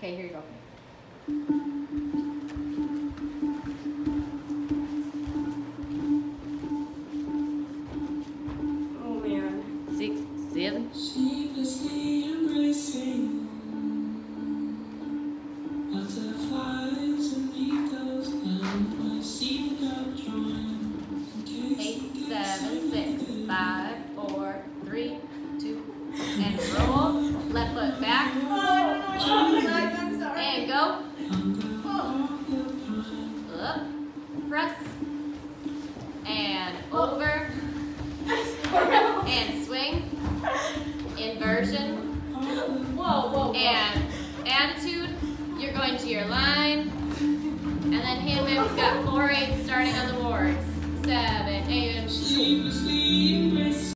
Okay, here you go. Oh man. 6, 7. Sleeplessly embracing butterflies and eagles and my seatbelt drawing. 8, 7, 6, 5, 4, 3, 2, and roll. Left foot back. Oh, I don't know what I'm sorry. And go. Up. Press. And over. And swing. Inversion. Whoa. And attitude. You're going to your line. And then hand move's got 4 8 starting on the boards. 7, 8.